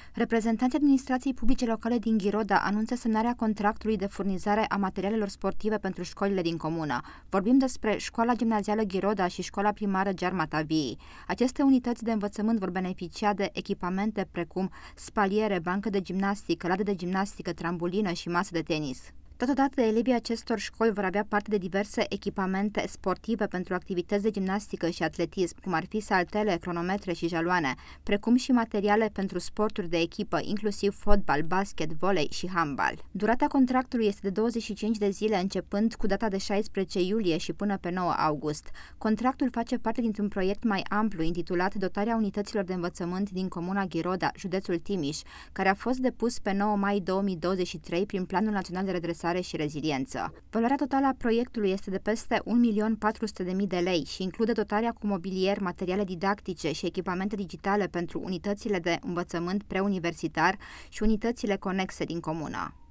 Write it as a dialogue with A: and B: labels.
A: Reprezentanții administrației publice locale din Ghiroda anunță semnarea contractului de furnizare a materialelor sportive pentru școlile din comună. Vorbim despre Școala Gimnazială Ghiroda și Școala Primară Gearmata Viei. Aceste unități de învățământ vor beneficia de echipamente precum spaliere, bancă de gimnastică, ladă de gimnastică, trambulină și masă de tenis. Totodată, elevii acestor școli vor avea parte de diverse echipamente sportive pentru activități de gimnastică și atletism, cum ar fi saltele, cronometre și jaloane, precum și materiale pentru sporturi de echipă, inclusiv fotbal, basket, volei și handbal. Durata contractului este de 25 de zile, începând cu data de 16 iulie și până pe 9 august. Contractul face parte dintr-un proiect mai amplu intitulat Dotarea unităților de învățământ din Comuna Ghiroda, județul Timiș, care a fost depus pe 9 mai 2023 prin Planul Național de Redresare și Reziliență. Valoarea totală a proiectului este de peste 1.400.000 de lei și include dotarea cu mobilier, materiale didactice și echipamente digitale pentru unitățile de învățământ preuniversitar și unitățile conexe din comună.